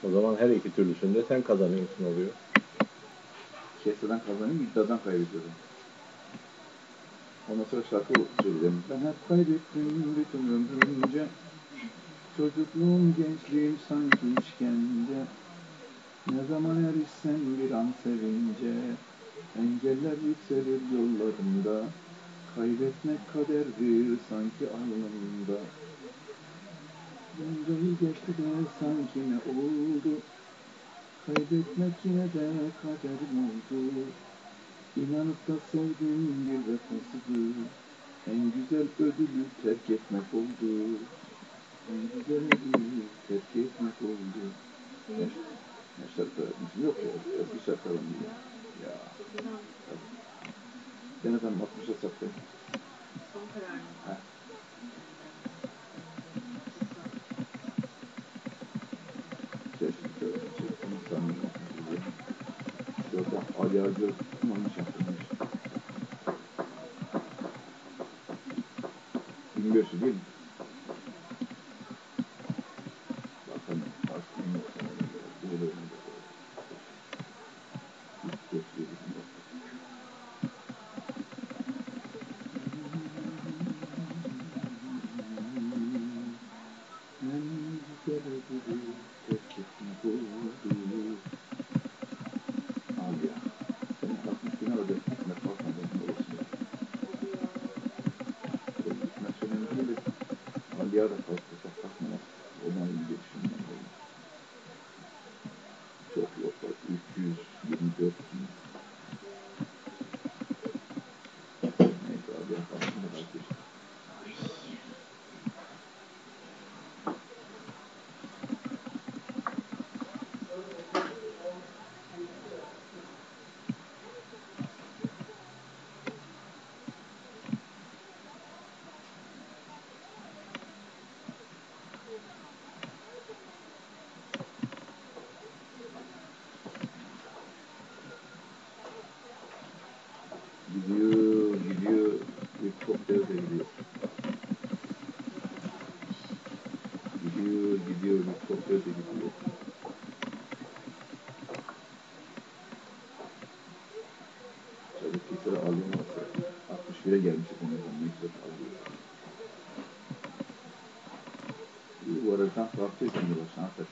O zaman her iki türlüsünde sen kazanıyorsun oluyor. Keseden kazanayım, iddiadan kaybediyorum. Ondan sonra şarkı söyleyeceğim. Ben hep kaybettim bütün ömrümce. Çocukluğum, gençliğim sanki işkence. Ne zaman erişsem bir an sevince. Engeller yükselir yollarımda. Kaybetmek kaderdir sanki alnımda. Bunca yıl geçti de sanki ne oldu? Kaybetmek yine de kaderim oldu. İnanıp da sevdiğim bir vefasızı. En güzel ödülü terk etmek oldu. En güzel ödülü terk etmek oldu. Ne şarkı öğretmişim? Yok ya, eski şarkılarım değil. Ya. Ben efendim 60'a sattım. Son karar mı? Ha. Keşke çektim sanırım. Şurada Ali Ağacı tutmamış yaptırmış. 1500 değil mi? Bakın aklım yok sana. Böyle öyle. Hiç geçiyoruz. En güzel ödülü terk etmek oldu. Abi ya. Senin 60 bin arada gitmek bakmadığın olsun ya. Gitmek önemli değil. Ali Ağa'da kalkırsak kalkmamak. Ona iyi düşünmem lazım. Çok yok var. 324 bin. Neyse abi ya kalkın da kalk işte. Gidiyor. Helikopter de gidiyor. Gidiyor. Helikopter de gidiyor. Çabuk bir sıra alayım varsa 61'e gelmişiz en azından. Ne güzel alıyor. İyi bu arada sen kalkacağız şimdi başına aferin.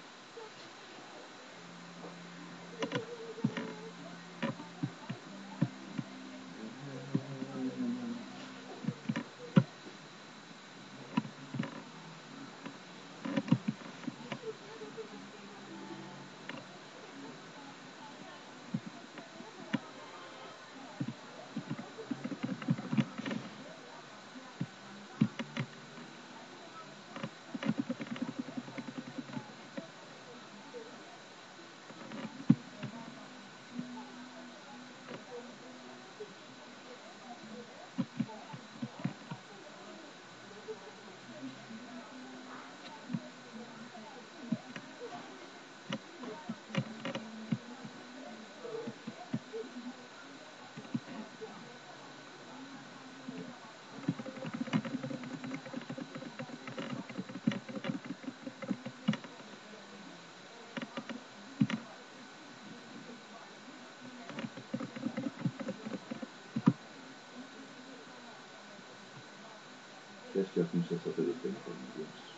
Keşke 60'a satabilseydik.